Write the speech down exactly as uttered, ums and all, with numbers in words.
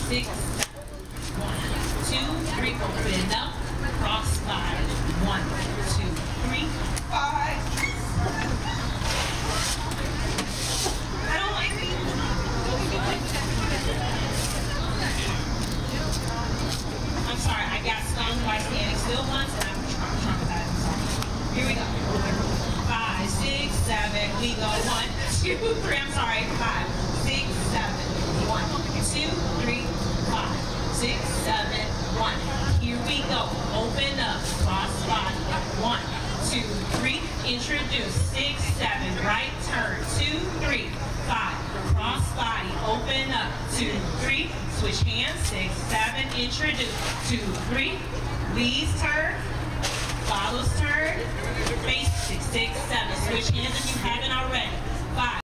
six, one, two, three, open up, cross body, one, two, three, five. I don't like it. I'm sorry, I got stung by standing still once and I'm traumatized. I'm sorry. Here we go. Five, six, seven, we go. One, two, three. I'm sorry. Five, six, seven. One, two, three, five, six, seven, one. Here we go. Open up. Cross body. One, two, three. Introduce. Six, seven. Right turn. Two, three, five. Cross body. Open up. Two, three. Switch hands. Six, seven. Introduce. Two, three. Leads turn. Follows turn. Face six, six, seven. Switch hands if you haven't already. Five.